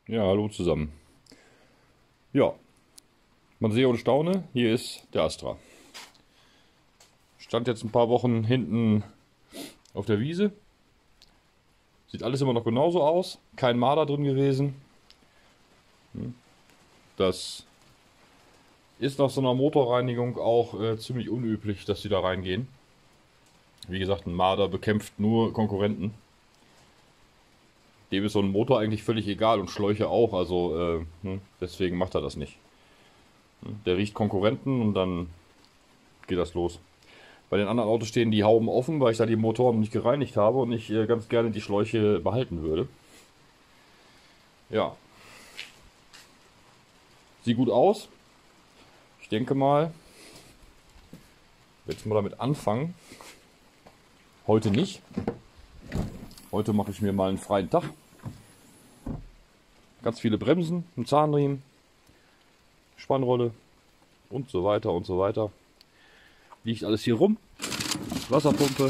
Ja, hallo zusammen. Ja, man sehe und staune, hier ist der Astra. Stand jetzt ein paar Wochen hinten auf der Wiese. Sieht alles immer noch genauso aus. Kein Marder drin gewesen. Das ist nach so einer Motorreinigung auch ziemlich unüblich, dass sie da reingehen. Wie gesagt, ein Marder bekämpft nur Konkurrenten. Dem ist so ein Motor eigentlich völlig egal und Schläuche auch, also deswegen macht er das nicht. Der riecht Konkurrenten und dann geht das los. Bei den anderen Autos stehen die Hauben offen, weil ich da die Motoren nicht gereinigt habe und ich ganz gerne die Schläuche behalten würde. Ja. Sieht gut aus. Ich denke mal, jetzt mal damit anfangen. Heute nicht. Heute mache ich mir mal einen freien Tag. Ganz viele Bremsen, ein Zahnriemen, Spannrolle und so weiter und so weiter. Liegt alles hier rum. Wasserpumpe,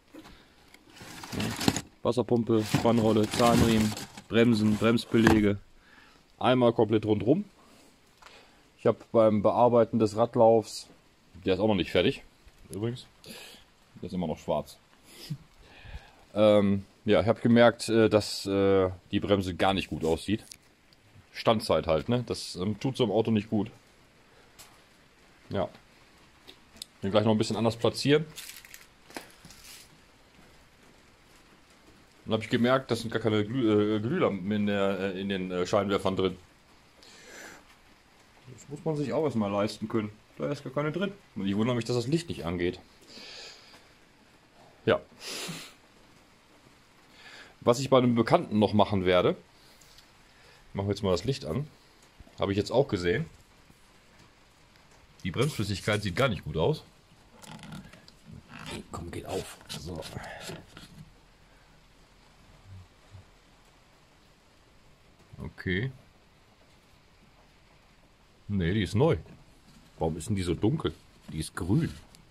Spannrolle, Zahnriemen, Bremsen, Bremsbeläge. Einmal komplett rundrum. Ich habe beim Bearbeiten des Radlaufs, der ist auch noch nicht fertig, übrigens. Der ist immer noch schwarz. Ja, ich habe gemerkt, dass die Bremse gar nicht gut aussieht. Standzeit halt, ne? Das tut so im Auto nicht gut. Ja. Den gleich noch ein bisschen anders platzieren. Dann habe ich gemerkt, das sind gar keine Glühlampen in den Scheinwerfern drin. Das muss man sich auch erstmal leisten können. Da ist gar keine drin. Und ich wundere mich, dass das Licht nicht angeht. Ja. Was ich bei einem Bekannten noch machen werde, machen wir jetzt mal das Licht an. Habe ich jetzt auch gesehen. Die Bremsflüssigkeit sieht gar nicht gut aus. Komm, geht auf. So. Okay. Ne, die ist neu. Warum ist denn die so dunkel? Die ist grün.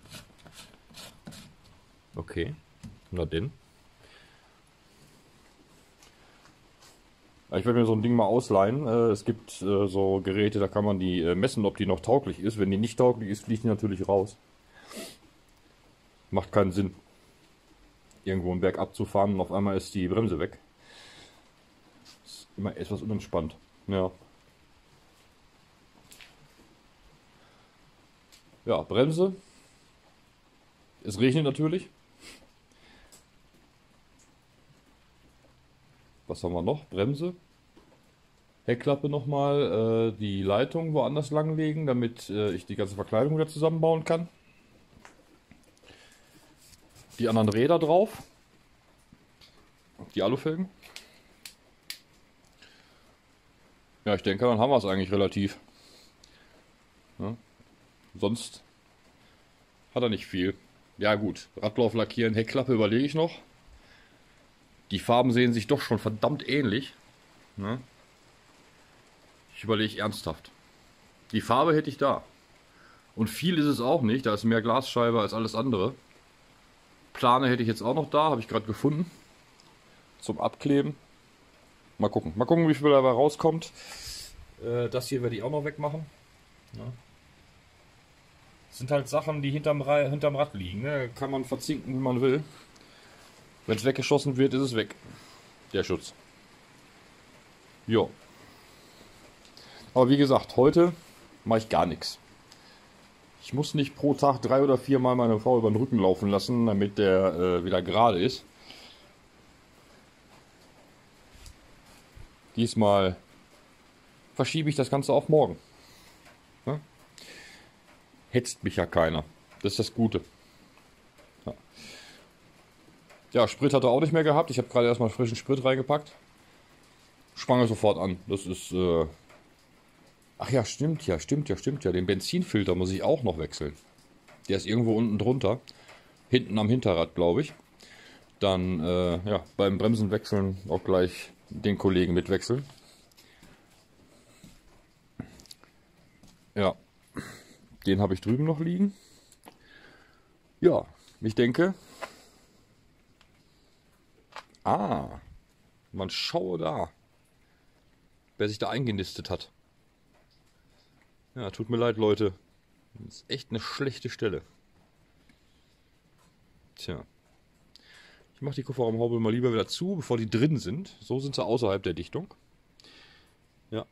Okay. Na denn. Ich werde mir so ein Ding mal ausleihen. Es gibt so Geräte, da kann man die messen, ob die noch tauglich ist. Wenn die nicht tauglich ist, fliegt die natürlich raus. Macht keinen Sinn, irgendwo einen Berg abzufahren und auf einmal ist die Bremse weg. Ist immer etwas unentspannt. Ja. Ja, Bremse. Es regnet natürlich. Was haben wir noch? Bremse. Heckklappe nochmal. Die Leitung woanders langlegen, damit ich die ganze Verkleidung wieder zusammenbauen kann. Die anderen Räder drauf. Die Alufelgen. Ja, ich denke, dann haben wir es eigentlich relativ. Ja. Sonst hat er nicht viel. Ja gut, Radlauf lackieren, Heckklappe überlege ich noch. Die Farben sehen sich doch schon verdammt ähnlich. Ja. Ich überlege ernsthaft. Die Farbe hätte ich da. Und viel ist es auch nicht, da ist mehr Glasscheibe als alles andere. Plane hätte ich jetzt auch noch da, habe ich gerade gefunden. Zum Abkleben. Mal gucken. Mal gucken, wie viel dabei rauskommt. Das hier werde ich auch noch wegmachen. Ja. Das sind halt Sachen, die hinterm Rad liegen. Ne? Kann man verzinken, wie man will. Wenn es weggeschossen wird, ist es weg. Der Schutz. Jo. Aber wie gesagt, heute mache ich gar nichts. Ich muss nicht pro Tag 3 oder 4 Mal meine Frau über den Rücken laufen lassen, damit der wieder gerade ist. Diesmal verschiebe ich das Ganze auf morgen. Ja? Hetzt mich ja keiner. Das ist das Gute. Ja, ja, Sprit hat er auch nicht mehr gehabt. Ich habe gerade erstmal frischen Sprit reingepackt. Sprang er sofort an. Das ist... Ach ja, stimmt ja. Den Benzinfilter muss ich auch noch wechseln. Der ist irgendwo unten drunter. Hinten am Hinterrad, glaube ich. Dann, ja, beim Bremsen wechseln auch gleich den Kollegen mitwechseln. Ja, den habe ich drüben noch liegen. Ja, ich denke... Ah, man schaue da. wer sich da eingenistet hat. Ja, tut mir leid, Leute. Das ist echt eine schlechte Stelle. Tja. Ich mache die Kofferraumhaube mal lieber wieder zu, bevor die drin sind. So sind sie außerhalb der Dichtung. Ja.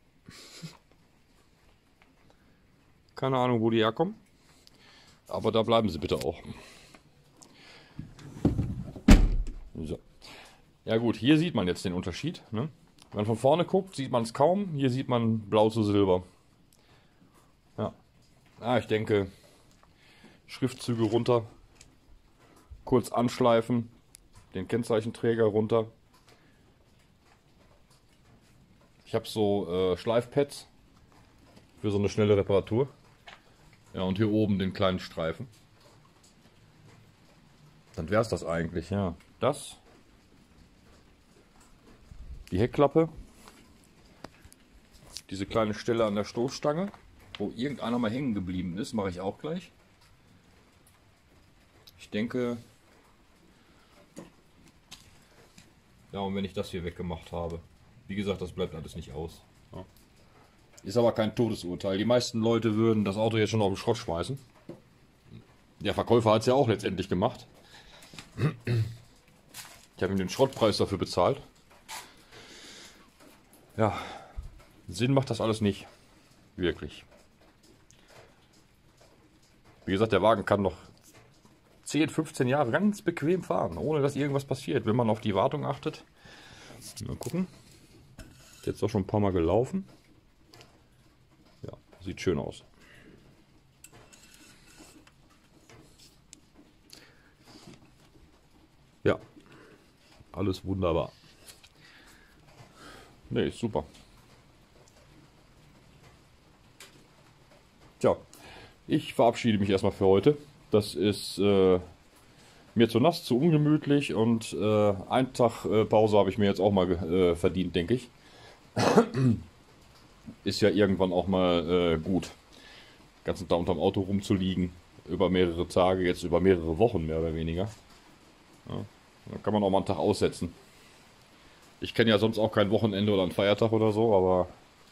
Keine Ahnung, wo die herkommen. Aber da bleiben sie bitte auch. So. Ja gut, hier sieht man jetzt den Unterschied. Ne? Wenn man von vorne guckt, sieht man es kaum. Hier sieht man blau zu silber. Ja. Ah, ich denke, Schriftzüge runter. Kurz anschleifen. Den Kennzeichenträger runter. Ich habe so Schleifpads für so eine schnelle Reparatur. Ja, und hier oben den kleinen Streifen. Dann wäre es das eigentlich, ja. Das. Die Heckklappe. Diese kleine Stelle an der Stoßstange, wo irgendeiner mal hängen geblieben ist, mache ich auch gleich. Ich denke... Ja, und wenn ich das hier weggemacht habe. Wie gesagt, das bleibt alles nicht aus. Ja. Ist aber kein Todesurteil. Die meisten Leute würden das Auto jetzt schon auf den Schrott schmeißen. Der Verkäufer hat es ja auch letztendlich gemacht. Ich habe ihm den Schrottpreis dafür bezahlt. Ja, Sinn macht das alles nicht. Wirklich. Wie gesagt, der Wagen kann noch 10, 15 Jahre ganz bequem fahren, ohne dass irgendwas passiert, wenn man auf die Wartung achtet. Mal gucken. Ist jetzt auch schon ein paar Mal gelaufen. Ja, sieht schön aus. Ja, alles wunderbar. Ne, ist super. Tja, ich verabschiede mich erstmal für heute. Das ist mir zu nass, zu ungemütlich und einen Tag Pause habe ich mir jetzt auch mal verdient, denke ich. Ist ja irgendwann auch mal gut, den ganzen Tag unterm Auto rumzuliegen, über mehrere Tage, jetzt über mehrere Wochen mehr oder weniger. Ja, da kann man auch mal einen Tag aussetzen. Ich kenne ja sonst auch kein Wochenende oder einen Feiertag oder so, aber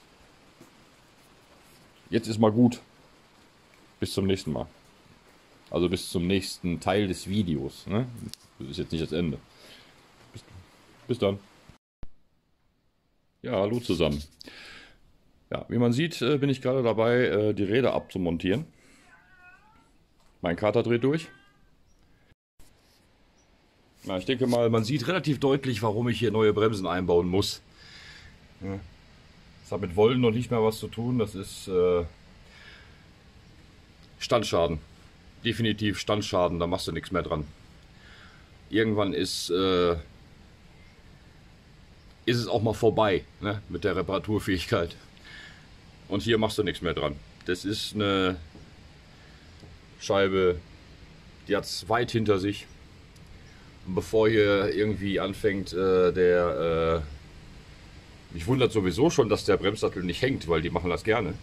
jetzt ist mal gut. Bis zum nächsten Mal. Also bis zum nächsten Teil des Videos. Ne? Das ist jetzt nicht das Ende. Bis dann. Ja, hallo zusammen. Ja, wie man sieht, bin ich gerade dabei, die Räder abzumontieren. Mein Kater dreht durch. Na, ich denke mal, man sieht relativ deutlich, warum ich hier neue Bremsen einbauen muss. Ja. Das hat mit Wollen noch nicht mehr was zu tun. Das ist Standschaden. Definitiv Standschaden, da machst du nichts mehr dran. Irgendwann ist es auch mal vorbei, ne, mit der Reparaturfähigkeit. Und hier machst du nichts mehr dran. Das ist eine Scheibe, die hat es weit hinter sich. Und bevor hier irgendwie anfängt, mich wundert sowieso schon, dass der Bremssattel nicht hängt, weil die machen das gerne.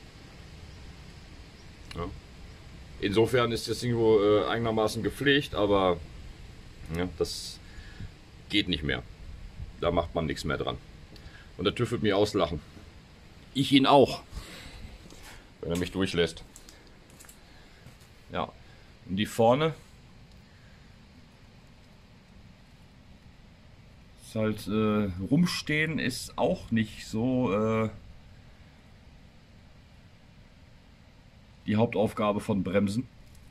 Ja. Insofern ist das Ding wohl einigermaßen gepflegt, aber ja, das geht nicht mehr. Da macht man nichts mehr dran. Und der TÜV wird mich auslachen. Ich ihn auch, wenn er mich durchlässt. Ja, und die vorne ist halt rumstehen ist auch nicht so die Hauptaufgabe von Bremsen.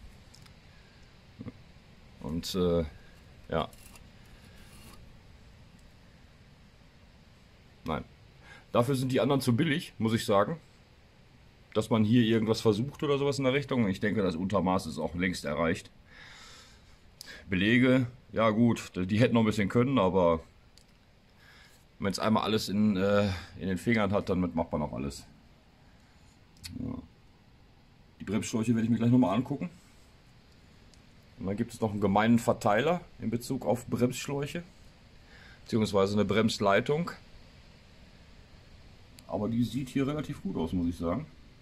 Und ja. Nein. Dafür sind die anderen zu billig, muss ich sagen. Dass man hier irgendwas versucht oder sowas in der Richtung. Ich denke, das Untermaß ist auch längst erreicht. Belege, ja gut, die hätten noch ein bisschen können, aber wenn es einmal alles in den Fingern hat, dann macht man auch alles. Ja. Die Bremsschläuche werde ich mir gleich nochmal angucken. Und dann gibt es noch einen gemeinen Verteiler in Bezug auf Bremsschläuche, beziehungsweise eine Bremsleitung. Aber die sieht hier relativ gut aus, muss ich sagen.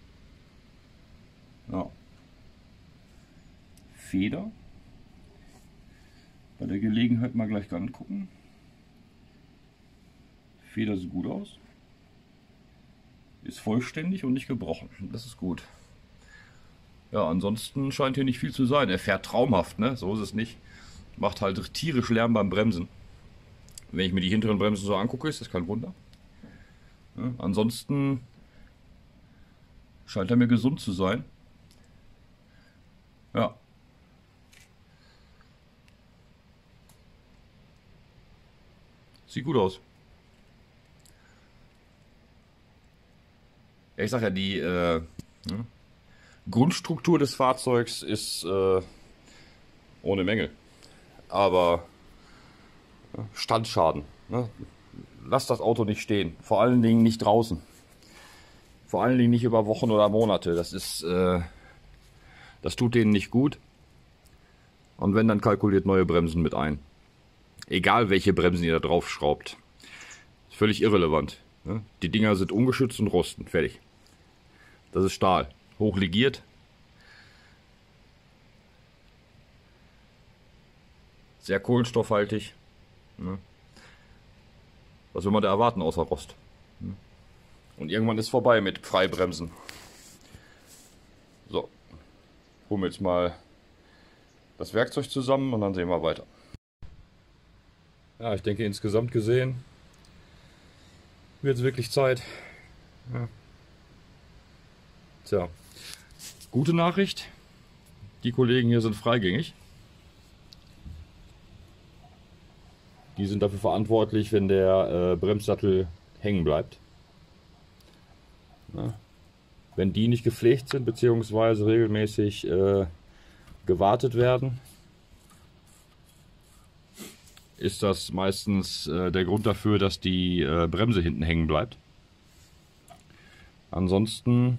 Ja. Feder. Bei der Gelegenheit mal gleich angucken. Feder sieht gut aus. Ist vollständig und nicht gebrochen. Das ist gut. Ja, ansonsten scheint hier nicht viel zu sein. Er fährt traumhaft, ne? So ist es nicht. Macht halt tierisch Lärm beim Bremsen. Wenn ich mir die hinteren Bremsen so angucke, ist das kein Wunder. Ja, ansonsten scheint er mir gesund zu sein. Ja. Sieht gut aus. Ja, ich sag ja, die Grundstruktur des Fahrzeugs ist ohne Mängel. Aber Standschaden. Ne? Lass das Auto nicht stehen. Vor allen Dingen nicht draußen. Vor allen Dingen nicht über Wochen oder Monate. Das tut denen nicht gut. Und wenn, dann kalkuliert neue Bremsen mit ein. Egal welche Bremsen ihr da drauf schraubt. Ist völlig irrelevant. Ne? Die Dinger sind ungeschützt und rosten. Fertig. Das ist Stahl. Hochlegiert. Sehr kohlenstoffhaltig. Ne? Was will man da erwarten außer Rost? Und irgendwann ist vorbei mit Freibremsen. So. Holen wir jetzt mal das Werkzeug zusammen und dann sehen wir weiter. Ja, ich denke insgesamt gesehen wird es wirklich Zeit. Ja. Tja. Gute Nachricht. Die Kollegen hier sind freigängig. Die sind dafür verantwortlich, wenn der Bremssattel hängen bleibt. Ja. Wenn die nicht gepflegt sind bzw. regelmäßig gewartet werden, ist das meistens der Grund dafür, dass die Bremse hinten hängen bleibt. Ansonsten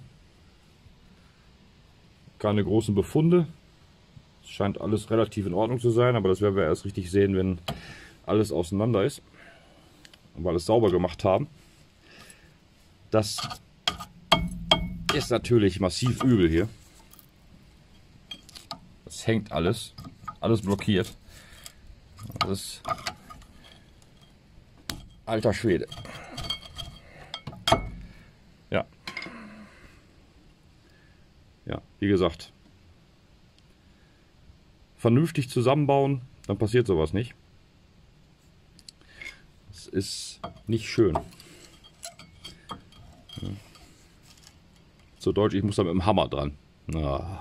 keine großen Befunde. Es scheint alles relativ in Ordnung zu sein, aber das werden wir erst richtig sehen, wenn alles auseinander ist und wir alles sauber gemacht haben. Das ist natürlich massiv übel hier. Das hängt alles blockiert. Das ist alter Schwede. Ja. Ja, wie gesagt. Vernünftig zusammenbauen, dann passiert sowas nicht. Das ist nicht schön. Ja. Zu Deutsch, ich muss da mit dem Hammer dran. Ja.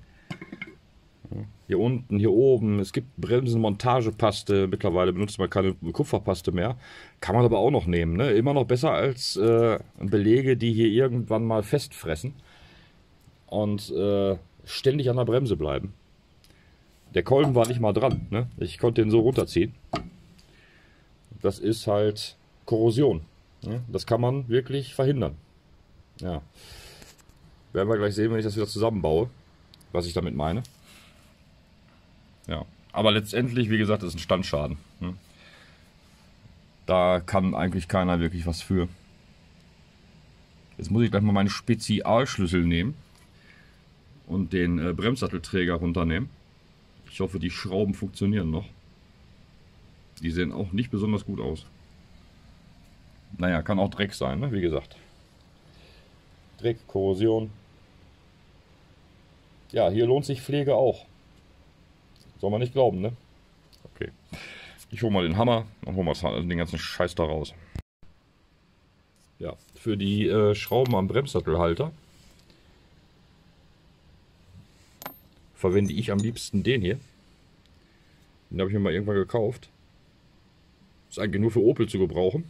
Hier unten, hier oben, es gibt Bremsenmontagepaste. Mittlerweile benutzt man keine Kupferpaste mehr. Kann man aber auch noch nehmen. Ne? Immer noch besser als Belege, die hier irgendwann mal festfressen und ständig an der Bremse bleiben. Der Kolben war nicht mal dran. Ne? Ich konnte den so runterziehen. Das ist halt Korrosion. Ne? Das kann man wirklich verhindern. Ja. Werden wir gleich sehen, wenn ich das wieder zusammenbaue, was ich damit meine. Ja, aber letztendlich, wie gesagt, ist ein Standschaden. Ne? Da kann eigentlich keiner wirklich was für. Jetzt muss ich gleich mal meine Spezialschlüssel nehmen und den Bremssattelträger runternehmen. Ich hoffe, die Schrauben funktionieren noch. Die sehen auch nicht besonders gut aus. Naja, kann auch Dreck sein, ne? Wie gesagt. Dreck, Korrosion. Ja, hier lohnt sich Pflege auch. Soll man nicht glauben, ne? Okay. Ich hole mal den Hammer und hole mal den ganzen Scheiß da raus. Ja, für die Schrauben am Bremssattelhalter verwende ich am liebsten den hier. Den habe ich mir mal irgendwann gekauft. Ist eigentlich nur für Opel zu gebrauchen.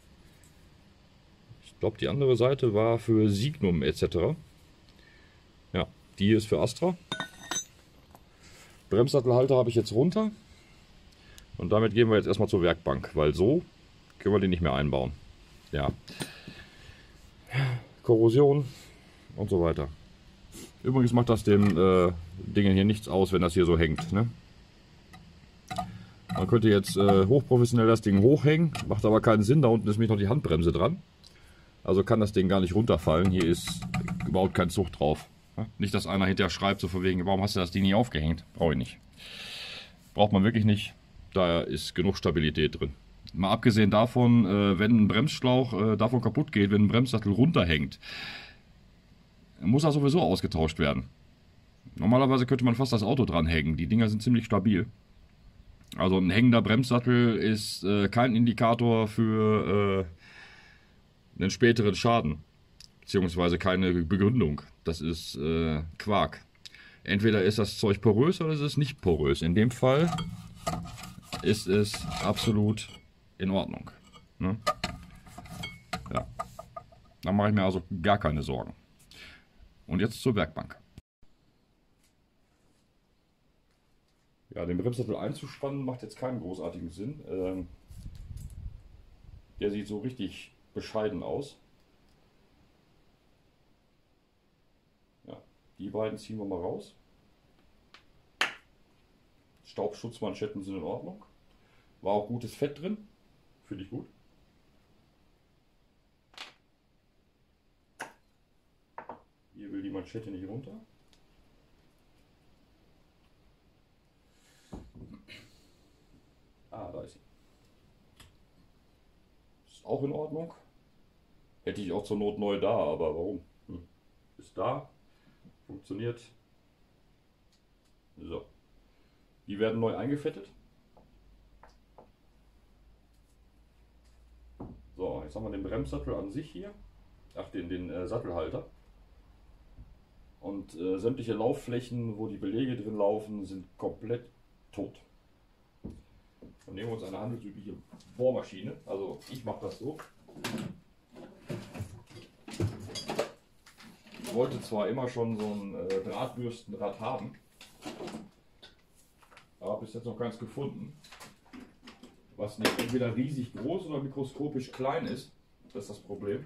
Ich glaube, die andere Seite war für Signum etc. Ja, die hier ist für Astra. Bremssattelhalter habe ich jetzt runter. Und damit gehen wir jetzt erstmal zur Werkbank, weil so können wir den nicht mehr einbauen. Ja. Korrosion und so weiter. Übrigens macht das dem Dingen hier nichts aus, wenn das hier so hängt. Ne? Man könnte jetzt hochprofessionell das Ding hochhängen, macht aber keinen Sinn. Da unten ist nämlich noch die Handbremse dran. Also kann das Ding gar nicht runterfallen. Hier ist überhaupt kein Zug drauf. Nicht, dass einer hinterher schreibt, so von wegen, warum hast du das Ding nie aufgehängt? Brauche ich nicht. Braucht man wirklich nicht. Da ist genug Stabilität drin. Mal abgesehen davon, wenn ein Bremsschlauch davon kaputt geht, wenn ein Bremssattel runterhängt, muss er sowieso ausgetauscht werden. Normalerweise könnte man fast das Auto dranhängen. Die Dinger sind ziemlich stabil. Also ein hängender Bremssattel ist kein Indikator für einen späteren Schaden. Beziehungsweise keine Begründung. Das ist Quark. Entweder ist das Zeug porös oder es ist nicht porös. In dem Fall ist es absolut in Ordnung. Ne? Ja. Da mache ich mir also gar keine Sorgen. Und jetzt zur Werkbank. Ja, den Bremssattel einzuspannen macht jetzt keinen großartigen Sinn. Der sieht so richtig bescheiden aus. Ja, die beiden ziehen wir mal raus. Staubschutzmanschetten sind in Ordnung. War auch gutes Fett drin. Finde ich gut. Hier will die Manschette nicht runter. Ah, da ist sie. Ist auch in Ordnung. Hätte ich auch zur Not neu da, aber warum? Ist da. Funktioniert. So. Die werden neu eingefettet. So, jetzt haben wir den Bremssattel an sich hier. Ach, den Sattelhalter. Und sämtliche Laufflächen, wo die Belege drin laufen, sind komplett tot. Dann nehmen wir uns eine handelsübliche Bohrmaschine. Also ich mache das so. Ich wollte zwar immer schon so ein Drahtbürstenrad haben, aber bis jetzt noch keins gefunden, was nicht entweder riesig groß oder mikroskopisch klein ist. Das ist das Problem.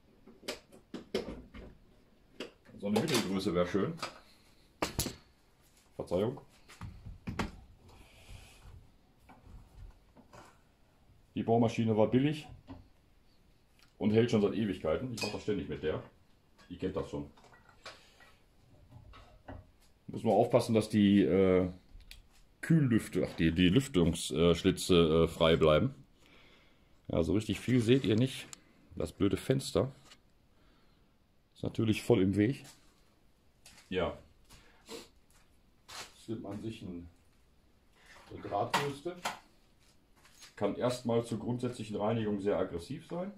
So eine Mittelgröße wäre schön. Verzeihung. Die Bohrmaschine war billig und hält schon seit Ewigkeiten. Ich mache das ständig mit der. Die kennt das schon. Muss man aufpassen, dass die Kühllüfte, die Lüftungsschlitze frei bleiben. Ja, so richtig viel seht ihr nicht. Das blöde Fenster ist natürlich voll im Weg. Ja. Jetzt nimmt man sich eine Drahtbürste. Kann erstmal zur grundsätzlichen Reinigung sehr aggressiv sein.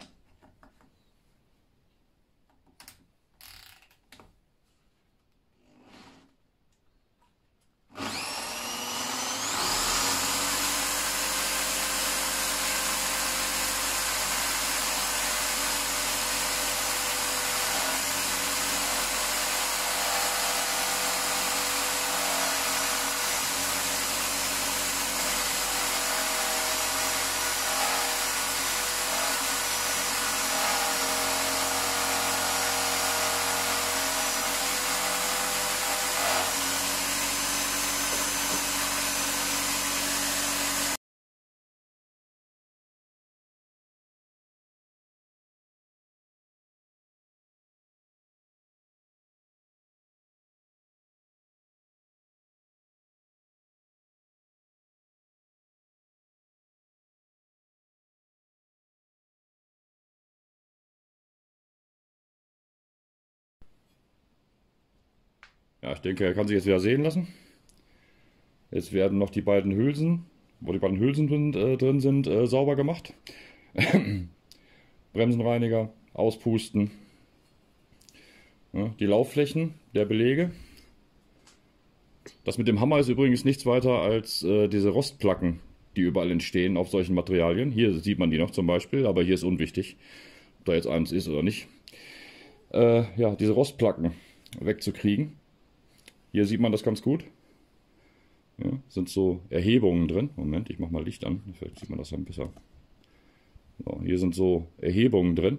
Ja, ich denke, er kann sich jetzt wieder sehen lassen. Jetzt werden noch die beiden Hülsen, wo die beiden Hülsen drin sind, sauber gemacht. Bremsenreiniger, auspusten. Ja, die Laufflächen der Belege. Das mit dem Hammer ist übrigens nichts weiter als diese Rostplacken, die überall entstehen auf solchen Materialien. Hier sieht man die noch zum Beispiel, aber hier ist unwichtig, ob da jetzt eins ist oder nicht. Ja, diese Rostplacken wegzukriegen. Hier sieht man das ganz gut. Ja, sind so Erhebungen drin. Moment, ich mache mal Licht an. Vielleicht sieht man das dann besser. So, hier sind so Erhebungen drin.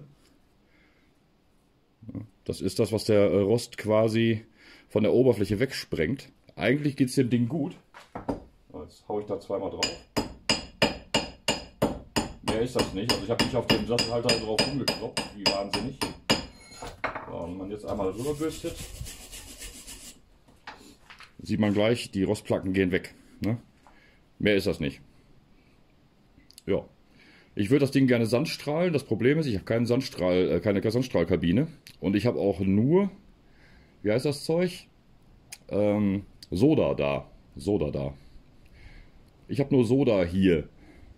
Ja, das ist das, was der Rost quasi von der Oberfläche wegsprengt. Eigentlich geht es dem Ding gut. Jetzt haue ich da zweimal drauf. Mehr ist das nicht. Also ich habe nicht auf den Sattelhalter drauf rumgekloppt, wie wahnsinnig. So, wenn man jetzt einmal drüber bürstet, sieht man gleich, die Rostplatten gehen weg. Ne? Mehr ist das nicht. Ja. Ich würde das Ding gerne sandstrahlen. Das Problem ist, ich habe keinen Sandstrahl, keine Sandstrahlkabine. Und ich habe auch nur, wie heißt das Zeug? Soda da. Soda da. Ich habe nur Soda hier.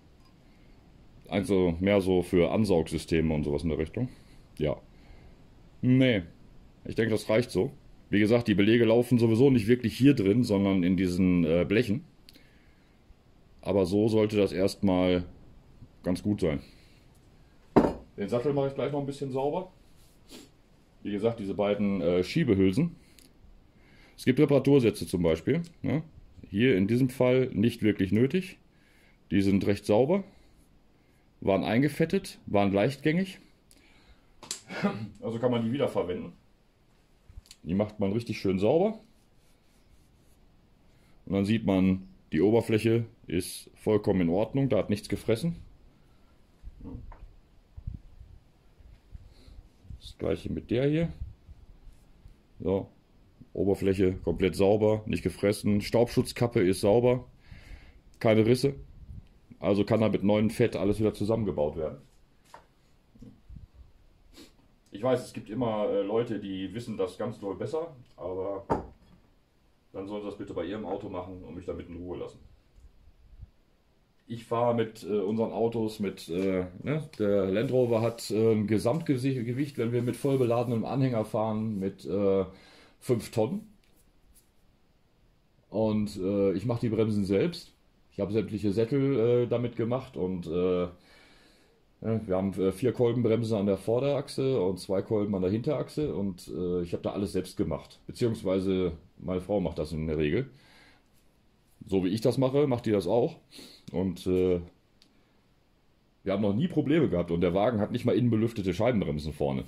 Also mehr so für Ansaugsysteme und sowas in der Richtung. Ja. Nee. Ich denke, das reicht so. Wie gesagt, die Belege laufen sowieso nicht wirklich hier drin, sondern in diesen Blechen. Aber so sollte das erstmal ganz gut sein. Den Sattel mache ich gleich noch ein bisschen sauber. Wie gesagt, diese beiden Schiebehülsen. Es gibt Reparatursätze zum Beispiel. Ne? Hier in diesem Fall nicht wirklich nötig. Die sind recht sauber. Waren eingefettet, waren leichtgängig. Also kann man die wiederverwenden. Die macht man richtig schön sauber. Und dann sieht man, die Oberfläche ist vollkommen in Ordnung, da hat nichts gefressen. Das gleiche mit der hier. So, Oberfläche komplett sauber, nicht gefressen. Staubschutzkappe ist sauber, keine Risse. Also kann da mit neuem Fett alles wieder zusammengebaut werden. Ich weiß, es gibt immer Leute, die wissen das ganz doll besser, aber dann sollen sie das bitte bei ihrem Auto machen und mich damit in Ruhe lassen. Ich fahre mit unseren Autos, der Land Rover hat ein Gesamtgewicht, wenn wir mit voll beladenem Anhänger fahren, mit 5 Tonnen. Und ich mache die Bremsen selbst. Ich habe sämtliche Sättel damit gemacht und wir haben 4 Kolbenbremsen an der Vorderachse und 2 Kolben an der Hinterachse und ich habe da alles selbst gemacht. Beziehungsweise meine Frau macht das in der Regel. So wie ich das mache, macht die das auch. Und wir haben noch nie Probleme gehabt und der Wagen hat nicht mal innenbelüftete Scheibenbremsen vorne.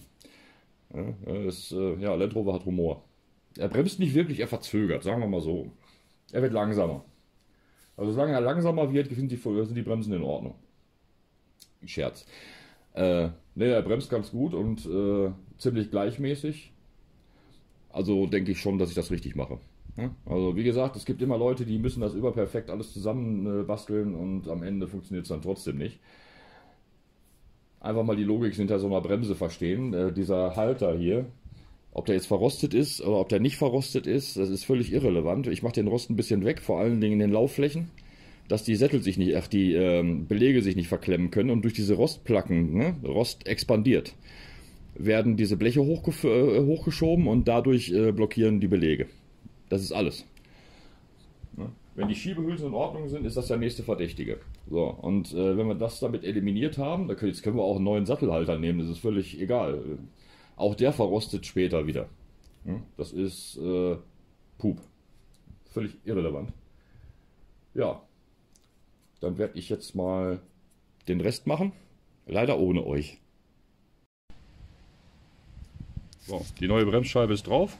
Land Rover hat Humor. Er bremst nicht wirklich, er verzögert, sagen wir mal so. Er wird langsamer. Also solange er langsamer wird, sind die Bremsen in Ordnung. Scherz. Er bremst ganz gut und ziemlich gleichmäßig. Also denke ich schon, dass ich das richtig mache. Ja? Also wie gesagt, es gibt immer Leute, die müssen das überperfekt alles zusammen basteln und am Ende funktioniert es dann trotzdem nicht. Einfach mal die Logik hinter so einer Bremse verstehen. Dieser Halter hier, ob der jetzt verrostet ist oder ob der nicht verrostet ist, das ist völlig irrelevant. Ich mache den Rost ein bisschen weg, vor allen Dingen in den Laufflächen, dass die Belege sich nicht verklemmen können und durch diese Rostplacken, ne, Rost expandiert, werden diese Bleche hochgeschoben und dadurch blockieren die Belege. Das ist alles. Ne? Wenn die Schiebehülsen in Ordnung sind, ist das der nächste Verdächtige. So, und wenn wir das damit eliminiert haben, jetzt können wir auch einen neuen Sattelhalter nehmen, das ist völlig egal. Auch der verrostet später wieder. Ne? Das ist Pup. Völlig irrelevant. Ja. Dann werde ich jetzt mal den Rest machen. Leider ohne euch. So, die neue Bremsscheibe ist drauf.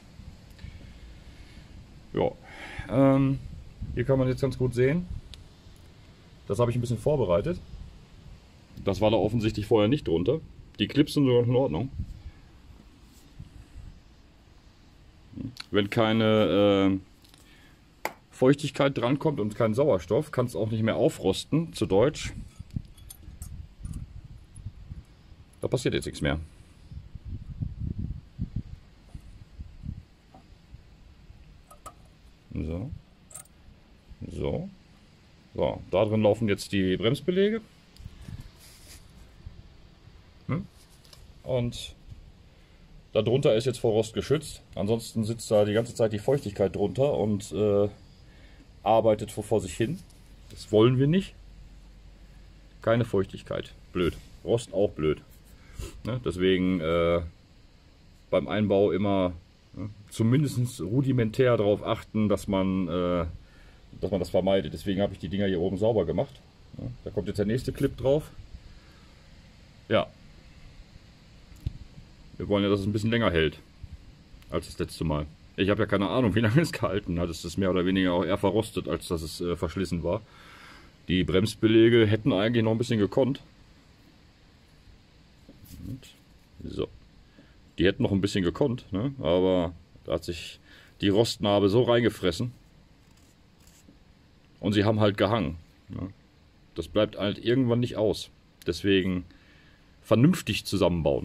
Ja, hier kann man jetzt ganz gut sehen. Das habe ich ein bisschen vorbereitet. Das war da offensichtlich vorher nicht drunter. Die Clips sind sogar in Ordnung. Wenn keine Feuchtigkeit drankommt und kein Sauerstoff, kann es auch nicht mehr aufrosten, zu Deutsch. Da passiert jetzt nichts mehr. So. So, da drin laufen jetzt die Bremsbeläge. Und darunter ist jetzt vor Rost geschützt. Ansonsten sitzt da die ganze Zeit die Feuchtigkeit drunter und arbeitet vor sich hin. Das wollen wir nicht. Keine Feuchtigkeit. Blöd. Rost auch blöd. Ne? Deswegen beim Einbau immer zumindest rudimentär darauf achten, dass man das vermeidet. Deswegen habe ich die Dinger hier oben sauber gemacht. Ja, da kommt jetzt der nächste Clip drauf. Ja. Wir wollen ja, dass es ein bisschen länger hält als das letzte Mal. Ich habe ja keine Ahnung, wie lange es gehalten hat. Es ist mehr oder weniger auch eher verrostet, als dass es verschlissen war. Die Bremsbeläge hätten eigentlich noch ein bisschen gekonnt. So. Die hätten noch ein bisschen gekonnt, ne? Aber da hat sich die Rostnarbe so reingefressen. Und sie haben halt gehangen. Ne? Das bleibt halt irgendwann nicht aus. Deswegen vernünftig zusammenbauen.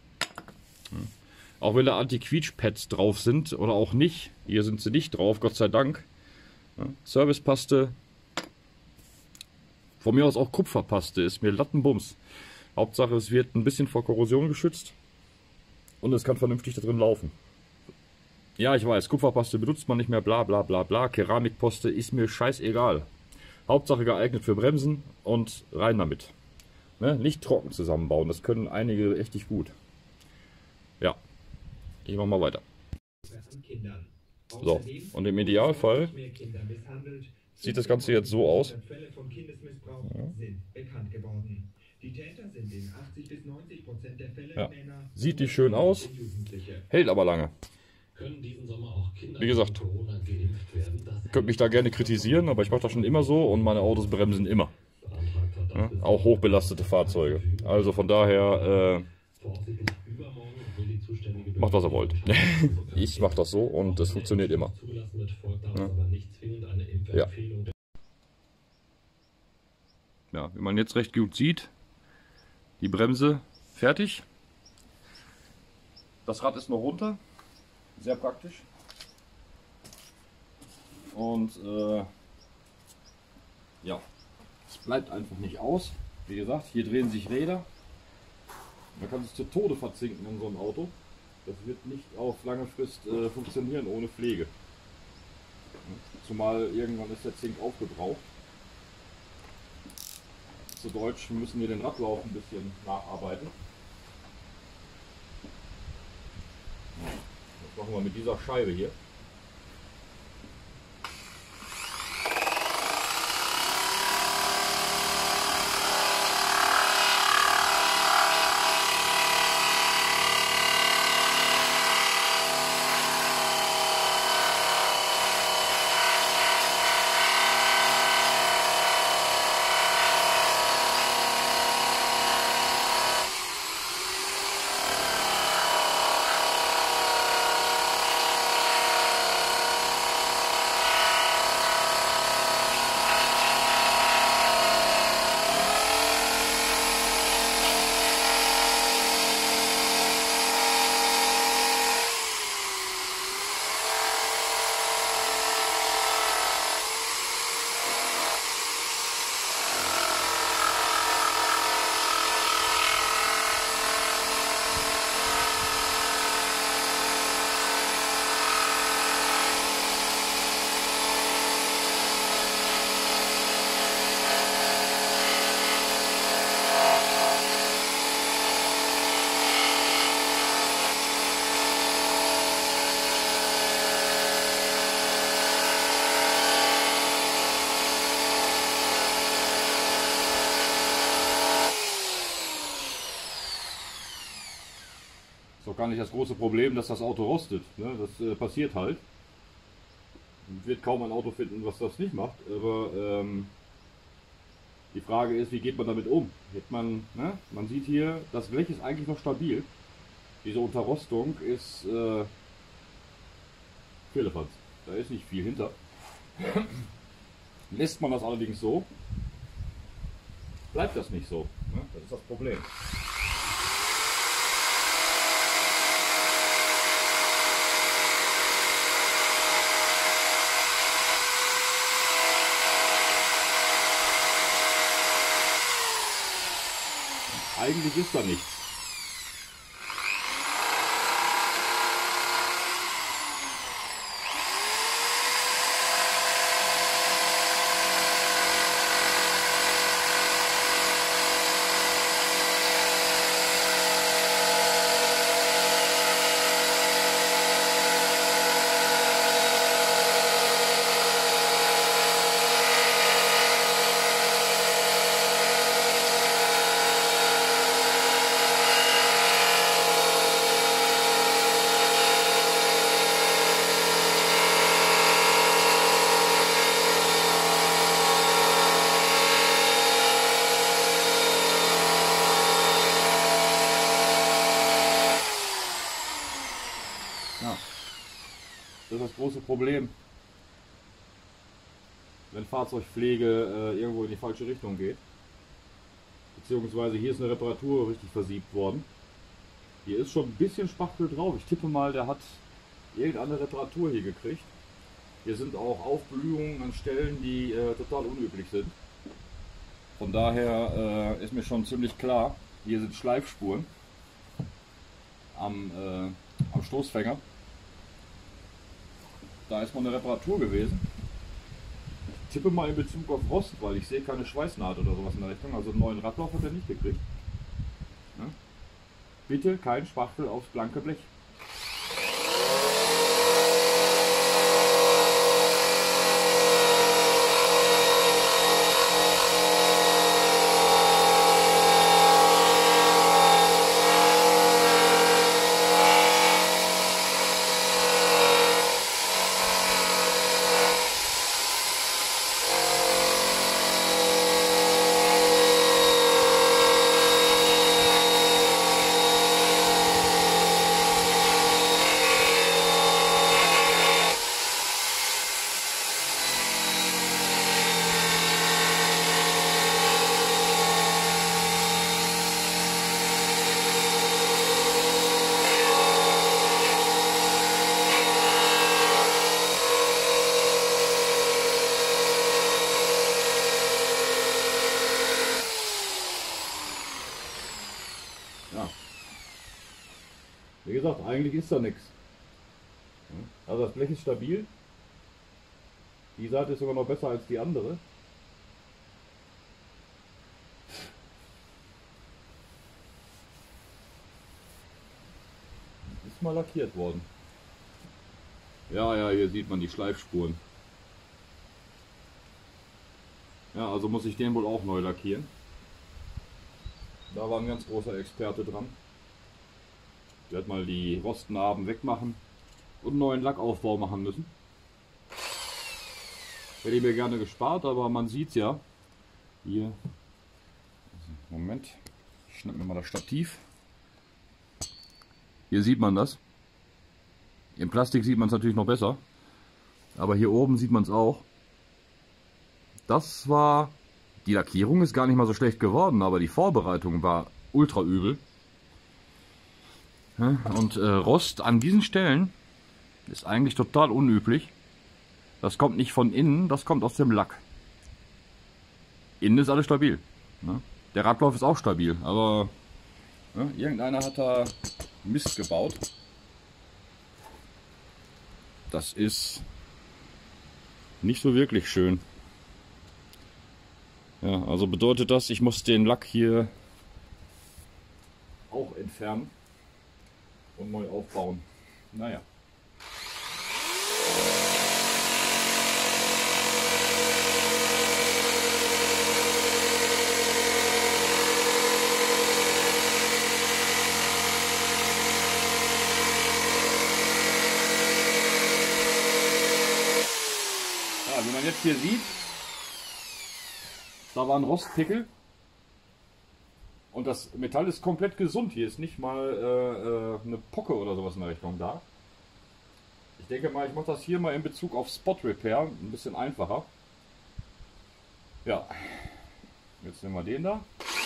Auch wenn da Anti-Quietsch-Pads drauf sind oder auch nicht. Hier sind sie nicht drauf, Gott sei Dank. Servicepaste. Von mir aus auch Kupferpaste, ist mir Lattenbums. Hauptsache es wird ein bisschen vor Korrosion geschützt. Und es kann vernünftig da drin laufen. Ja, ich weiß, Kupferpaste benutzt man nicht mehr, bla bla bla bla. Keramikpaste ist mir scheißegal. Hauptsache geeignet für Bremsen und rein damit. Ne? Nicht trocken zusammenbauen, das können einige richtig gut. Ja, ich mach mal weiter. So, und im Idealfall sieht das Ganze jetzt so aus. Ja. Sieht nicht schön aus, hält aber lange. Wie gesagt, ihr könnt mich da gerne kritisieren, aber ich mache das schon immer so und meine Autos bremsen immer. Ja, auch hochbelastete Fahrzeuge. Also von daher, macht was ihr wollt. Ich mache das so und es funktioniert immer. Ja. Ja, wie man jetzt recht gut sieht, die Bremse fertig. Das Rad ist noch runter, sehr praktisch. Und ja, es bleibt einfach nicht aus. Wie gesagt, hier drehen sich Räder. Man kann sich zu Tode verzinken in so einem Auto. Das wird nicht auf lange Frist funktionieren ohne Pflege. Zumal irgendwann ist der Zink aufgebraucht. Zu Deutsch müssen wir den Radlauf ein bisschen nacharbeiten. Das machen wir mit dieser Scheibe hier. Ist doch gar nicht das große Problem, dass das Auto rostet. Ne? Das passiert halt. Wird kaum ein Auto finden, was das nicht macht. Aber die Frage ist, wie geht man damit um? Man sieht hier, das Blech ist eigentlich noch stabil. Diese Unterrostung ist Firlefanz. Da ist nicht viel hinter. Lässt man das allerdings so, bleibt das nicht so. Ne? Das ist das Problem. Eigentlich ist da nichts. Ja, das ist das große Problem, wenn Fahrzeugpflege irgendwo in die falsche Richtung geht. Beziehungsweise hier ist eine Reparatur richtig versiebt worden. Hier ist schon ein bisschen Spachtel drauf. Ich tippe mal, der hat irgendeine Reparatur hier gekriegt. Hier sind auch Aufblühungen an Stellen, die total unüblich sind. Von daher ist mir schon ziemlich klar, hier sind Schleifspuren am Stoßfänger. Da ist mal eine Reparatur gewesen. Ich tippe mal in Bezug auf Rost, weil ich sehe keine Schweißnaht oder sowas in der Richtung. Also einen neuen Radlauf hat er nicht gekriegt. Ja? Bitte kein Spachtel aufs blanke Blech. Ja. Wie gesagt, eigentlich ist da nichts. Also das Blech ist stabil. Die Seite ist sogar noch besser als die andere. Ist mal lackiert worden. Ja, hier sieht man die Schleifspuren. Ja, also muss ich den wohl auch neu lackieren. Da war ein ganz großer Experte dran. Ich werde mal die Rostnarben wegmachen und einen neuen Lackaufbau machen müssen. Hätte ich mir gerne gespart, aber man sieht es ja. Hier. Moment. Ich schnapp mir mal das Stativ. Hier sieht man das. Im Plastik sieht man es natürlich noch besser. Aber hier oben sieht man es auch. Das war... Die Lackierung ist gar nicht mal so schlecht geworden, aber die Vorbereitung war ultra übel. Und Rost an diesen Stellen ist eigentlich total unüblich. Das kommt nicht von innen, das kommt aus dem Lack. Innen ist alles stabil. Der Radlauf ist auch stabil, aber irgendeiner hat da Mist gebaut. Das ist nicht so wirklich schön. Ja, also bedeutet das, ich muss den Lack hier auch entfernen und neu aufbauen. Naja. Ja, wie man jetzt hier sieht, da war ein Rostpickel und das Metall ist komplett gesund. Hier ist nicht mal eine Pocke oder sowas in der Richtung da. Ich denke mal, ich mache das hier mal in Bezug auf Spot Repair ein bisschen einfacher. Ja, jetzt nehmen wir den da.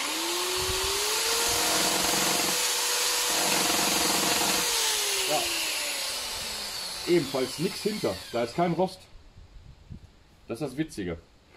Ja, ebenfalls nichts hinter. Da ist kein Rost. Das ist das Witzige.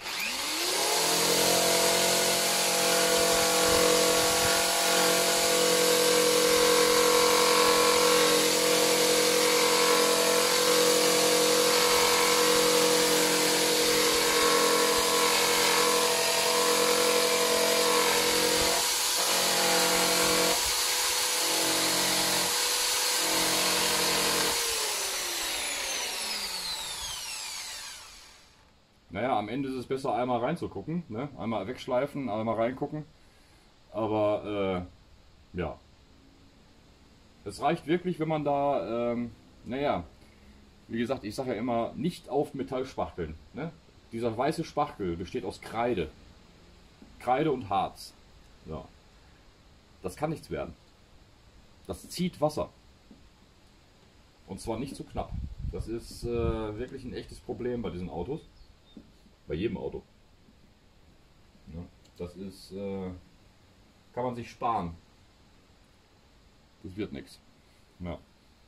Naja, am Ende ist es besser, einmal reinzugucken, ne? Einmal wegschleifen, einmal reingucken. Aber ja, es reicht wirklich, wenn man da, naja, wie gesagt, ich sage ja immer, nicht auf Metall spachteln. Ne? Dieser weiße Spachtel besteht aus Kreide. Kreide und Harz. Ja. Das kann nichts werden. Das zieht Wasser. Und zwar nicht zu knapp. Das ist wirklich ein echtes Problem bei diesen Autos. Bei jedem Auto. Ja, das ist Kann man sich sparen. Das wird nichts. Ja.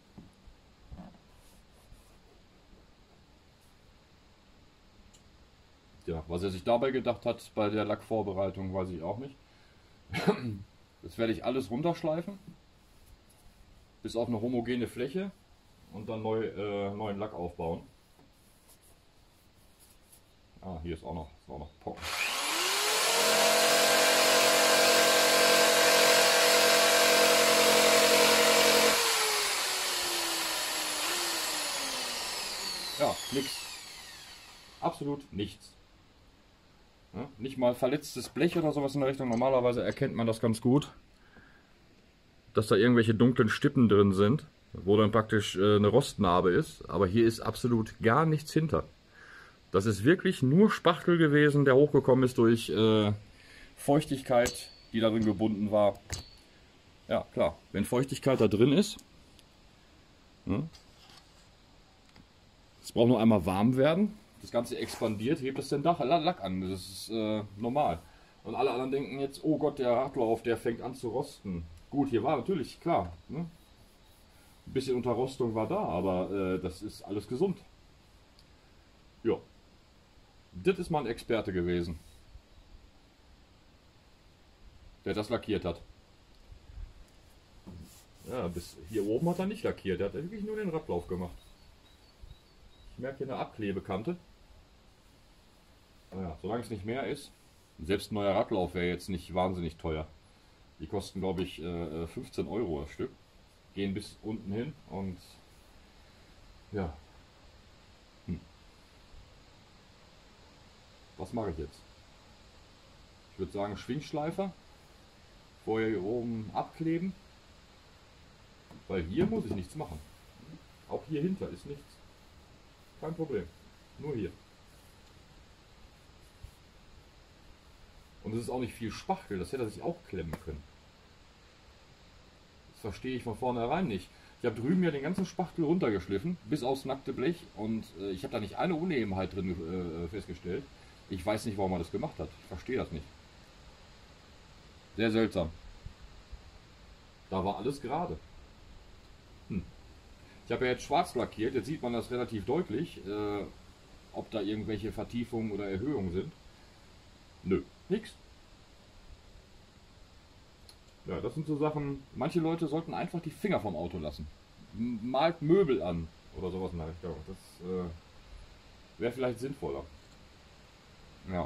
Ja, was er sich dabei gedacht hat bei der Lackvorbereitung, weiß ich auch nicht. Das werde ich alles runterschleifen, bis auf eine homogene Fläche und dann neuen Lack aufbauen. Ah, hier ist auch noch Pocken. Ja, nichts. Absolut nichts. Ja, nicht mal verletztes Blech oder sowas in der Richtung. Normalerweise erkennt man das ganz gut, dass da irgendwelche dunklen Stippen drin sind, wo dann praktisch eine Rostnarbe ist. Aber hier ist absolut gar nichts hinter. Das ist wirklich nur Spachtel gewesen, der hochgekommen ist durch Feuchtigkeit, die darin gebunden war. Ja, klar, wenn Feuchtigkeit da drin ist, es braucht nur einmal warm werden. Das Ganze expandiert, hebt es den Lack an. Das ist normal. Und alle anderen denken jetzt, oh Gott, der Radlauf, der fängt an zu rosten. Gut, hier war natürlich, klar, ne? Ein bisschen Unterrostung war da, aber das ist alles gesund. Ja. Das ist mal ein Experte gewesen, der das lackiert hat. Ja, bis hier oben hat er nicht lackiert. Er hat wirklich nur den Radlauf gemacht. Ich merke hier eine Abklebekante. Naja, solange es nicht mehr ist. Selbst ein neuer Radlauf wäre jetzt nicht wahnsinnig teuer. Die kosten, glaube ich, 15 Euro das Stück. Gehen bis unten hin und ja. Was mache ich jetzt? Ich würde sagen Schwingschleifer. Vorher hier oben abkleben. Weil hier muss ich nichts machen. Auch hier hinter ist nichts. Kein Problem. Nur hier. Und es ist auch nicht viel Spachtel. Das hätte er sich auch klemmen können. Das verstehe ich von vornherein nicht. Ich habe drüben ja den ganzen Spachtel runtergeschliffen, bis aufs nackte Blech. Und ich habe da nicht eine Unebenheit drin festgestellt. Ich weiß nicht, warum er das gemacht hat. Ich verstehe das nicht. Sehr seltsam. Da war alles gerade. Ich habe ja jetzt schwarz lackiert. Jetzt sieht man das relativ deutlich, ob da irgendwelche Vertiefungen oder Erhöhungen sind. Nö, nix. Ja, das sind so Sachen. Manche Leute sollten einfach die Finger vom Auto lassen. Malt Möbel an oder sowas in der Richtung. Das wäre vielleicht sinnvoller. Ja.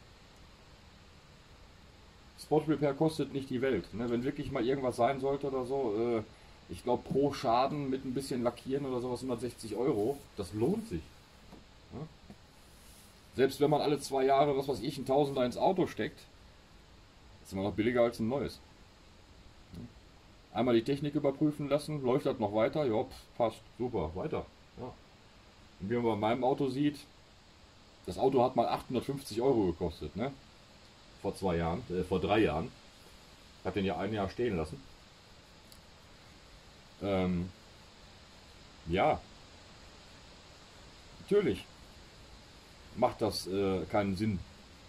Spot Repair kostet nicht die Welt. Ne? Wenn wirklich mal irgendwas sein sollte oder so, ich glaube pro Schaden mit ein bisschen Lackieren oder sowas 160 Euro, das lohnt sich. Ja? Selbst wenn man alle 2 Jahre, was weiß ich, ein Tausender ins Auto steckt, ist immer noch billiger als ein neues. Einmal die Technik überprüfen lassen, läuft das noch weiter? Ja, passt, super, weiter. Ja. Und wie man bei meinem Auto sieht, das Auto hat mal 850 Euro gekostet, ne? Vor 3 Jahren. Ich habe den ja ein Jahr stehen lassen. Ja, natürlich macht das keinen Sinn,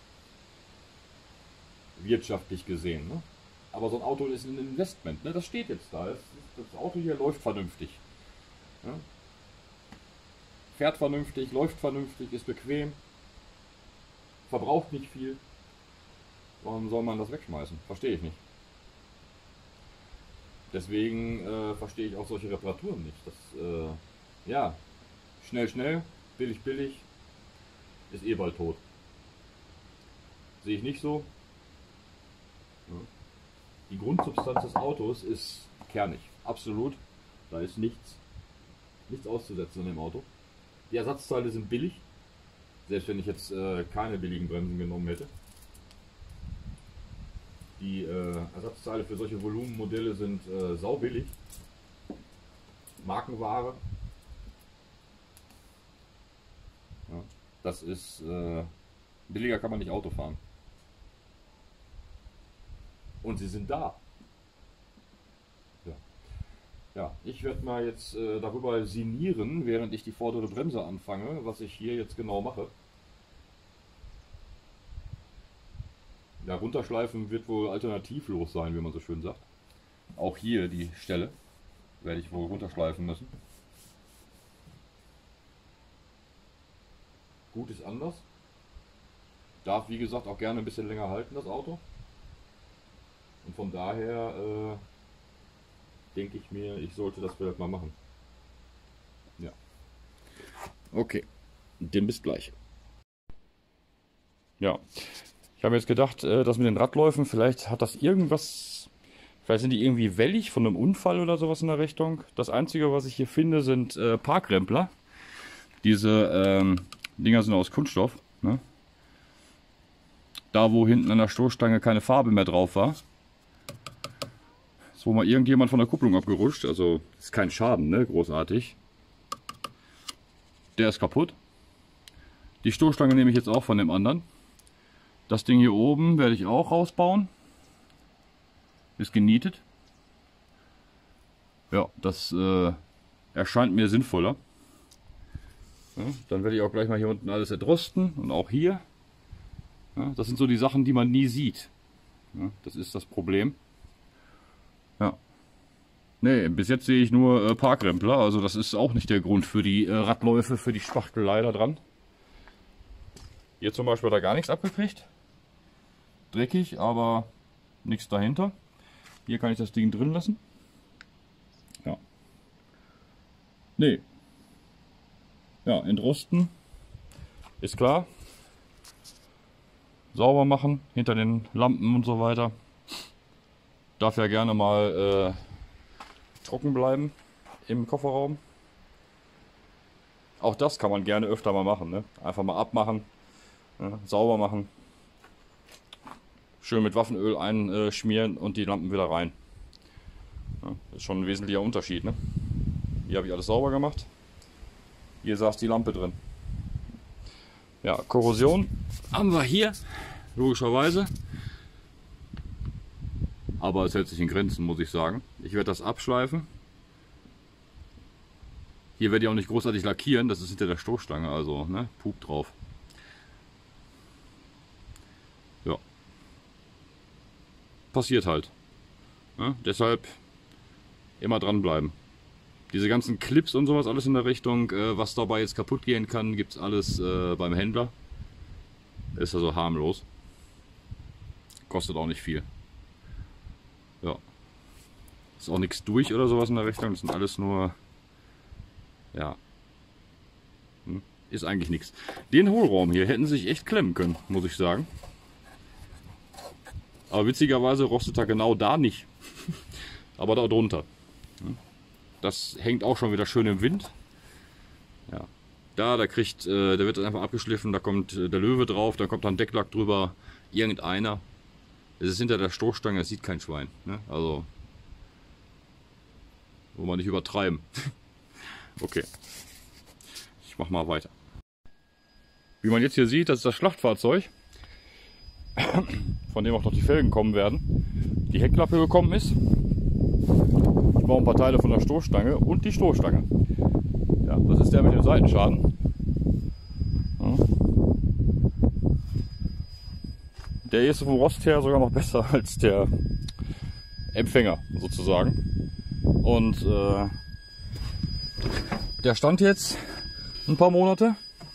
wirtschaftlich gesehen. Ne? Aber so ein Auto ist ein Investment, ne? Das steht jetzt da. Das Auto hier läuft vernünftig. Ne? Fährt vernünftig, läuft vernünftig, ist bequem, verbraucht nicht viel. Warum soll man das wegschmeißen? Verstehe ich nicht. Deswegen verstehe ich auch solche Reparaturen nicht. Das, ja, schnell, billig, ist eh bald tot. Sehe ich nicht so. Ja. Die Grundsubstanz des Autos ist kernig, absolut. Da ist nichts auszusetzen an dem Auto. Die Ersatzteile sind billig, selbst wenn ich jetzt keine billigen Bremsen genommen hätte. Die Ersatzteile für solche Volumenmodelle sind saubillig. Markenware. Ja, das ist billiger kann man nicht Auto fahren. Und sie sind da. Ja, ja, ich werde mal jetzt darüber sinnieren, während ich die vordere Bremse anfange, was ich hier jetzt genau mache. Ja, runterschleifen wird wohl alternativlos sein, wie man so schön sagt. Auch hier die Stelle werde ich wohl runterschleifen müssen. Gut ist anders. Darf wie gesagt auch gerne ein bisschen länger halten, das Auto. Und von daher denke ich mir, ich sollte das vielleicht mal machen. Ja. Okay, dann bis gleich. Ja, ich habe jetzt gedacht, dass mit den Radläufen, vielleicht hat das irgendwas, vielleicht sind die irgendwie wellig von einem Unfall oder sowas in der Richtung. Das Einzige, was ich hier finde, sind Parkrempler. Diese Dinger sind aus Kunststoff. Ne? Da, wo hinten an der Stoßstange keine Farbe mehr drauf war, ist wohl mal irgendjemand von der Kupplung abgerutscht. Also ist kein Schaden, ne? Großartig. Der ist kaputt. Die Stoßstange nehme ich jetzt auch von dem anderen. Das Ding hier oben werde ich auch rausbauen. Ist genietet. Ja, das erscheint mir sinnvoller. Ja, dann werde ich auch gleich mal hier unten alles erdrosten und auch hier. Ja, das sind so die Sachen, die man nie sieht. Ja, das ist das Problem. Ja. Nee, bis jetzt sehe ich nur Parkrempler, also das ist auch nicht der Grund für die Radläufe, für die Spachtelei da dran. Hier zum Beispiel hat er gar nichts abgekriegt. Dreckig, aber nichts dahinter. Hier kann ich das Ding drin lassen. Ja. Nee. Ja, entrosten. Ist klar. Sauber machen, hinter den Lampen und so weiter. Darf ja gerne mal trocken bleiben im Kofferraum. Auch das kann man gerne öfter mal machen. Ne? Einfach mal abmachen, sauber machen. Schön mit Waffenöl einschmieren und die Lampen wieder rein. Ja, das ist schon ein wesentlicher Unterschied. Ne? Hier habe ich alles sauber gemacht. Hier saß die Lampe drin. Ja, Korrosion haben wir hier, logischerweise. Aber es hält sich in Grenzen, muss ich sagen. Ich werde das abschleifen. Hier werde ich auch nicht großartig lackieren, das ist hinter der Stoßstange, also ne, Pup drauf. Ja. Passiert halt. Ja, deshalb immer dranbleiben. Diese ganzen Clips und sowas, alles in der Richtung, was dabei jetzt kaputt gehen kann, gibt es alles beim Händler. Ist also harmlos. Kostet auch nicht viel. Ja. Ist auch nichts durch oder sowas in der Richtung, das sind alles nur, ja, ist eigentlich nichts. Den Hohlraum hier hätten sie sich echt klemmen können, muss ich sagen. Aber witzigerweise rostet er genau da nicht, aber da drunter. Das hängt auch schon wieder schön im Wind. Ja. Da wird das einfach abgeschliffen, da kommt der Löwe drauf, da kommt dann Decklack drüber, irgendeiner. Es ist hinter der Stoßstange, das sieht kein Schwein. Ne? Also, wollen wir nicht übertreiben. Okay, ich mach mal weiter. Wie man jetzt hier sieht, das ist das Schlachtfahrzeug, von dem auch noch die Felgen kommen werden. Die Heckklappe gekommen ist. Ich brauche ein paar Teile von der Stoßstange und die Stoßstange. Ja, das ist der mit dem Seitenschaden. Ja. Der ist vom Rost her sogar noch besser als der Empfänger sozusagen. Und der stand jetzt ein paar Monate.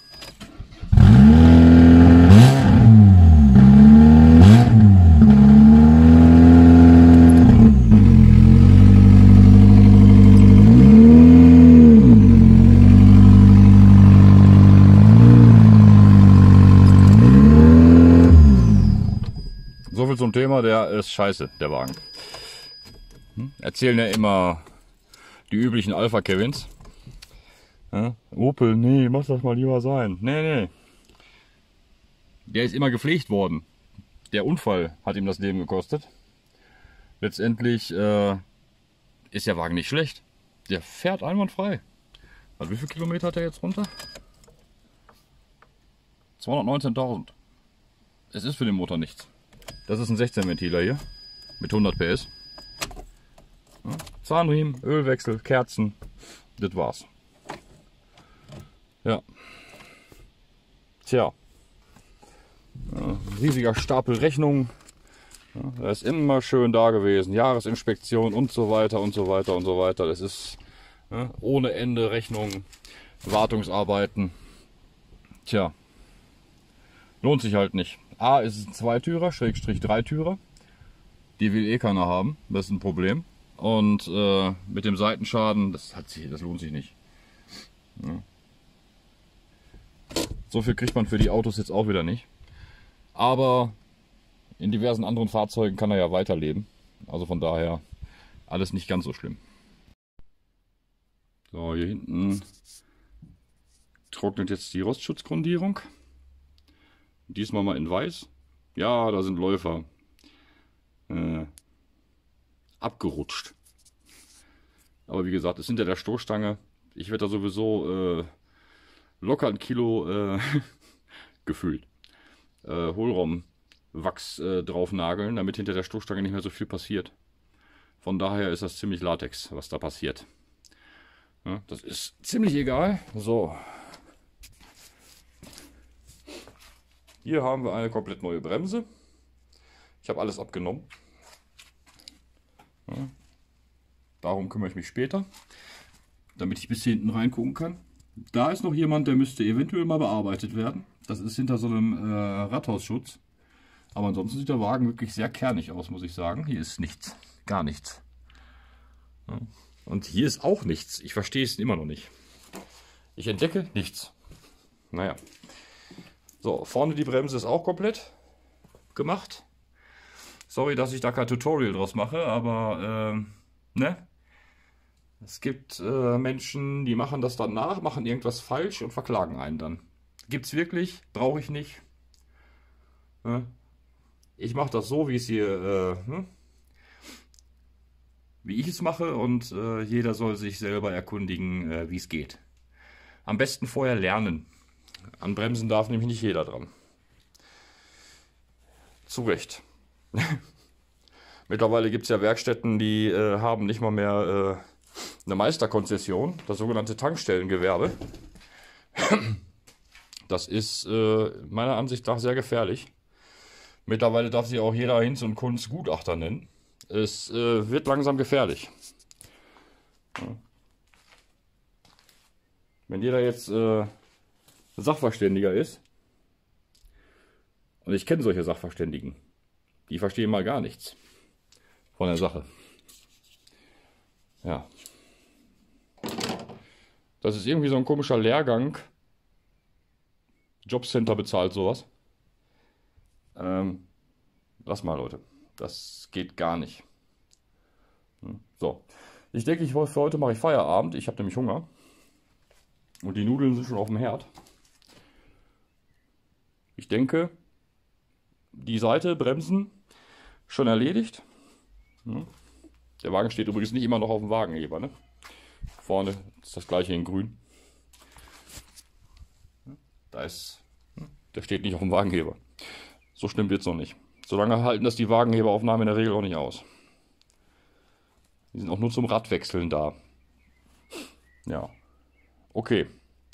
So viel zum Thema, der ist scheiße, der Wagen. Erzählen ja immer die üblichen Alpha-Kevins. Ja? Opel, nee, mach das mal lieber sein. Nee. Der ist immer gepflegt worden. Der Unfall hat ihm das Leben gekostet. Letztendlich ist der Wagen nicht schlecht. Der fährt einwandfrei. Also wie viele Kilometer hat er jetzt runter? 219.000. Es ist für den Motor nichts. Das ist ein 16 Ventiler hier mit 100 PS. Ja, Zahnriemen, Ölwechsel, Kerzen, das war's. Ja. Tja. Riesiger Stapel Rechnungen, Ja, er ist immer schön da gewesen. Jahresinspektion und so weiter und so weiter und so weiter. Das ist ohne Ende Rechnungen, Wartungsarbeiten. Tja, lohnt sich halt nicht. A, ist es ein Zweitürer, Schrägstrich Dreitürer. Die will eh keiner haben. Das ist ein Problem. Und mit dem Seitenschaden, das lohnt sich nicht. Ja. So viel kriegt man für die Autos jetzt auch wieder nicht. Aber in diversen anderen Fahrzeugen kann er ja weiterleben. Also von daher alles nicht ganz so schlimm. So, hier hinten trocknet jetzt die Rostschutzgrundierung. Diesmal mal in weiß. Ja, da sind Läufer abgerutscht. Aber wie gesagt, es ist hinter der Stoßstange. Ich werde da sowieso locker 1 Kilo gefüllt. Hohlraumwachs drauf nageln, damit hinter der Stoßstange nicht mehr so viel passiert. Von daher ist das ziemlich Latex, was da passiert. Ja, das ist ziemlich egal. So. Hier haben wir eine komplett neue Bremse. Ich habe alles abgenommen. Ja. Darum kümmere ich mich später, damit ich bis hinten reingucken kann. Da ist noch jemand, der müsste eventuell mal bearbeitet werden. Das ist hinter so einem Radhausschutz. Aber ansonsten sieht der Wagen wirklich sehr kernig aus, muss ich sagen. Hier ist nichts, gar nichts. Ja. Und hier ist auch nichts. Ich verstehe es immer noch nicht. Ich entdecke nichts. Naja. So, vorne die Bremse ist auch komplett gemacht. Sorry, dass ich da kein Tutorial draus mache, aber ne? Es gibt Menschen, die machen das dann nach, machen irgendwas falsch und verklagen einen dann. Gibt's wirklich, brauche ich nicht. Ne? Ich mache das so, wie es hier, wie ich es mache, und jeder soll sich selber erkundigen, wie es geht. Am besten vorher lernen. An Bremsen darf nämlich nicht jeder dran. Zu Recht. Mittlerweile gibt es ja Werkstätten, die haben nicht mal mehr eine Meisterkonzession, das sogenannte Tankstellengewerbe. Das ist meiner Ansicht nach sehr gefährlich. Mittlerweile darf sich auch jeder Hinz und Kunz Gutachter nennen. Es wird langsam gefährlich. Ja. Wenn jeder jetzt Sachverständiger ist, und ich kenne solche Sachverständigen, die verstehen mal gar nichts von der Sache. Ja. Das ist irgendwie so ein komischer Lehrgang. Jobcenter bezahlt sowas. Lass mal, Leute. Das geht gar nicht. So. Ich denke, für heute mache ich Feierabend. Ich habe nämlich Hunger. Und die Nudeln sind schon auf dem Herd. Ich denke, die Seite, Bremsen, schon erledigt. Der Wagen steht übrigens nicht immer noch auf dem Wagenheber. Ne? Vorne ist das gleiche in grün. Der steht nicht auf dem Wagenheber. So schlimm wird es noch nicht. Solange halten das die Wagenheberaufnahmen in der Regel auch nicht aus. Die sind auch nur zum Radwechseln da. Ja. Okay.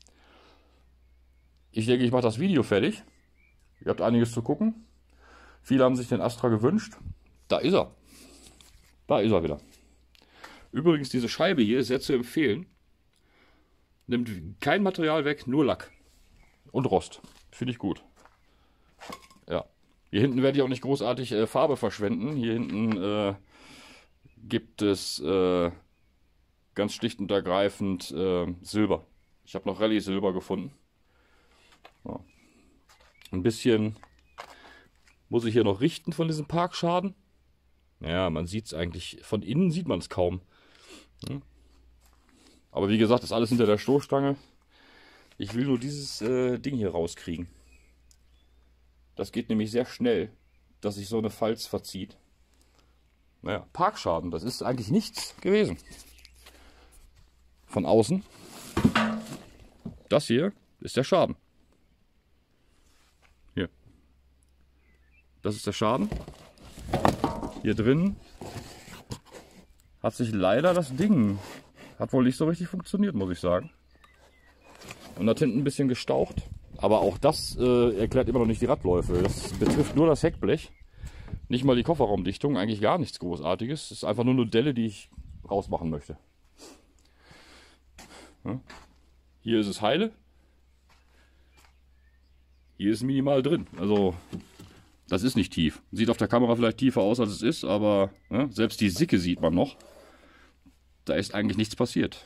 Ich denke, ich mache das Video fertig. Ihr habt einiges zu gucken. Viele haben sich den Astra gewünscht. Da ist er. Da ist er wieder. Übrigens, diese Scheibe hier ist sehr zu empfehlen. Nimmt kein Material weg, nur Lack. Und Rost. Finde ich gut. Ja. Hier hinten werde ich auch nicht großartig Farbe verschwenden. Hier hinten gibt es ganz schlicht und ergreifend Silber. Ich habe noch Rallye Silber gefunden. Ja. Ein bisschen muss ich hier noch richten von diesem Parkschaden. Ja, man sieht es eigentlich, von innen sieht man es kaum. Ja. Aber wie gesagt, ist alles hinter der Stoßstange. Ich will nur dieses Ding hier rauskriegen. Das geht nämlich sehr schnell, dass sich so eine Falz verzieht. Naja, Parkschaden, das ist eigentlich nichts gewesen. Von außen. Das hier ist der Schaden. Hier. Das ist der Schaden. Hier drin hat sich leider das Ding, hat wohl nicht so richtig funktioniert, muss ich sagen. Und hat hinten ein bisschen gestaucht. Aber auch das erklärt immer noch nicht die Radläufe. Das betrifft nur das Heckblech. Nicht mal die Kofferraumdichtung, eigentlich gar nichts Großartiges. Es ist einfach nur eine Delle, die ich rausmachen möchte. Ja. Hier ist es heile. Hier ist minimal drin. Also, das ist nicht tief. Sieht auf der Kamera vielleicht tiefer aus, als es ist, aber selbst die Sicke sieht man noch. Da ist eigentlich nichts passiert.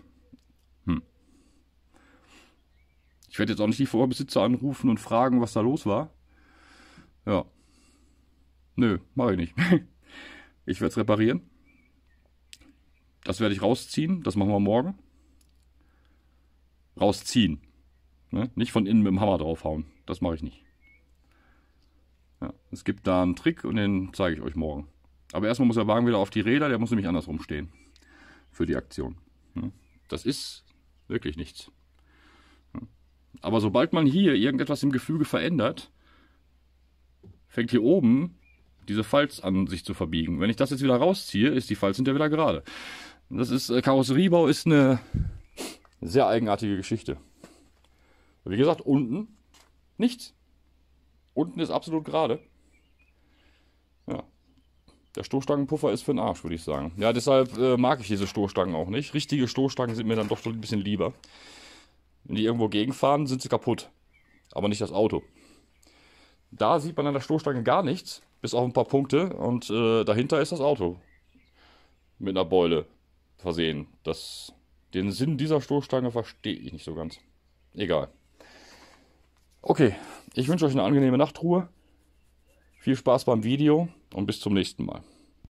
Ich werde jetzt auch nicht die Vorbesitzer anrufen und fragen, was da los war. Ja. Nö, mache ich nicht. Ich werde es reparieren. Das werde ich rausziehen. Das machen wir morgen. Rausziehen. Ne? Nicht von innen mit dem Hammer draufhauen. Das mache ich nicht. Ja, es gibt da einen Trick und den zeige ich euch morgen. Aber erstmal muss der Wagen wieder auf die Räder. Der muss nämlich andersrum stehen. Für die Aktion. Das ist wirklich nichts. Aber sobald man hier irgendetwas im Gefüge verändert, fängt hier oben diese Falz an sich zu verbiegen. Wenn ich das jetzt wieder rausziehe, ist die Falz hinterher wieder gerade. Das ist, Karosseriebau ist eine sehr eigenartige Geschichte. Wie gesagt, unten nichts. Unten ist absolut gerade. Ja. Der Stoßstangenpuffer ist für den Arsch, würde ich sagen. Ja, deshalb mag ich diese Stoßstangen auch nicht. Richtige Stoßstangen sind mir dann doch schon ein bisschen lieber. Wenn die irgendwo gegenfahren, sind sie kaputt. Aber nicht das Auto. Da sieht man an der Stoßstange gar nichts, bis auf ein paar Punkte. Und dahinter ist das Auto mit einer Beule versehen. Den Sinn dieser Stoßstange verstehe ich nicht so ganz. Egal. Okay, ich wünsche euch eine angenehme Nachtruhe. Viel Spaß beim Video und bis zum nächsten Mal.